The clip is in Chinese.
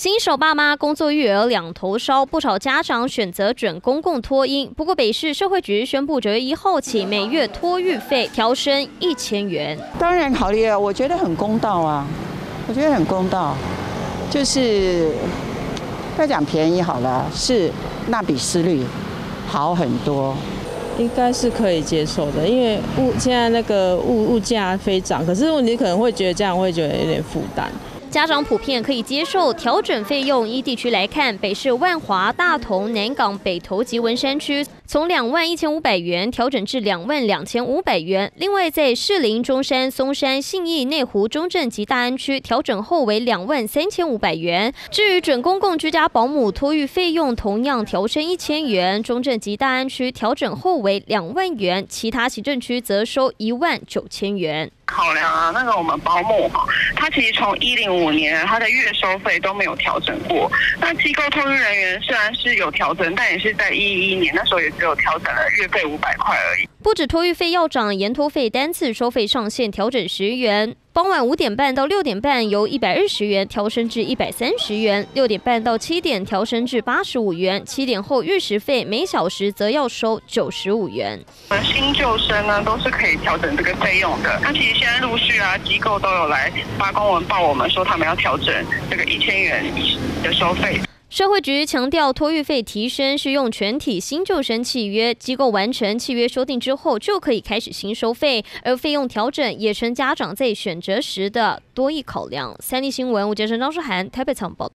新手爸妈工作育儿两头烧，不少家长选择准公共托婴。不过北市社会局宣布，9月1号起，每月托育费调升1000元。 当然考虑了，我觉得很公道啊，我觉得很公道，就是不要讲便宜好了，是那比思虑好很多。 应该是可以接受的，因为现在那个物价飞涨，可是问题可能会觉得这样会觉得有点负担。 家长普遍可以接受调整费用，依地区来看，北市万华、大同、南港、北投及文山区从21500元调整至22500元。另外，在士林、中山、松山、信义、内湖、中正及大安区调整后为23500元。至于准公共居家保姆托育费用，同样调升1000元，中正及大安区调整后为2万元，其他行政区则收19000元。 考量啊，那个我们保姆哈，他其实从105年他的月收费都没有调整过。那机构托育人员虽然是有调整，但也是在111年那时候也只有调整了月费500块而已。 不止托育费要涨，延托费单次收费上限调整10元。傍晚5点半到6点半由120元调升至130元，6点半到7点调升至85元，7点后预时费每小时则要收95元。 新旧生呢都是可以调整这个费用的。那其实现在陆续啊，机构都有来发公文报我们说他们要调整这个1000元的收费。 社会局强调，托育费提升是用全体新旧生契约，机构完成契约修订之后就可以开始新收费，而费用调整也成家长在选择时的多益考量。3立新闻吴杰生、张书涵台北采访报道。